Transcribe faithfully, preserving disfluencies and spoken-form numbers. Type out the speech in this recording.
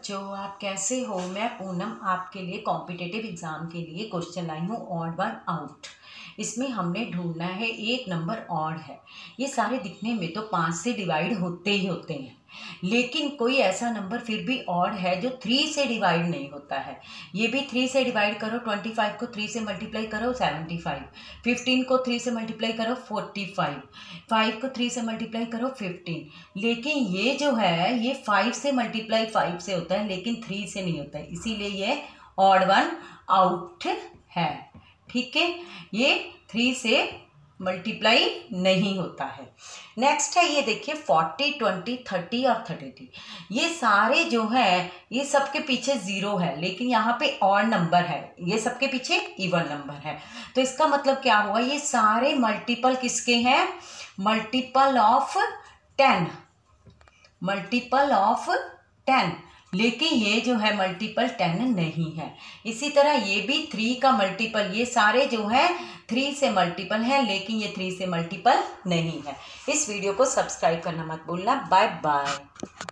बच्चों, आप कैसे हो। मैं पूनम आपके लिए कॉम्पिटिटिव एग्ज़ाम के लिए क्वेश्चन लाई हूँ ऑड वन आउट। इसमें हमने ढूंढना है एक नंबर ऑड है। ये सारे दिखने में तो पाँच से डिवाइड होते ही होते हैं, लेकिन कोई ऐसा नंबर फिर भी ऑड है जो थ्री से डिवाइड नहीं होता है। ये भी थ्री से डिवाइड करो, ट्वेंटी फाइव को थ्री से मल्टीप्लाई करो सेवेंटी फाइव, फिफ्टीन को थ्री से मल्टीप्लाई करो फोर्टी फाइव, फाइव को थ्री से मल्टीप्लाई करो फिफ्टीन। लेकिन ये जो है ये फाइव से मल्टीप्लाई फाइव से होता है, लेकिन थ्री से नहीं होता है, इसीलिए ये ऑड वन आउट है। ठीक है, ये थ्री से मल्टीप्लाई नहीं होता है। नेक्स्ट है ये देखिए फोर्टी, ट्वेंटी, थर्टी और थर्टी। ये सारे जो है ये सबके पीछे ज़ीरो है, लेकिन यहाँ पे ऑड नंबर है, ये सबके पीछे इवन नंबर है। तो इसका मतलब क्या हुआ, ये सारे मल्टीपल किसके हैं, multiple of ten, multiple of ten. लेकिन ये जो है मल्टीपल टेन नहीं है। इसी तरह ये भी थ्री का मल्टीपल, ये सारे जो है थ्री से मल्टीपल है, लेकिन ये थ्री से मल्टीपल नहीं है। इस वीडियो को सब्सक्राइब करना मत भूलना। Bye bye.